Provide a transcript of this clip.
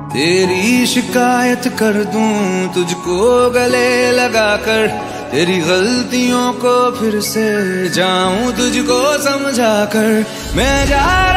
तेरी शिकायत कर दूं तुझको गले लगाकर, तेरी गलतियों को फिर से जाऊं तुझको समझा कर। मैं जा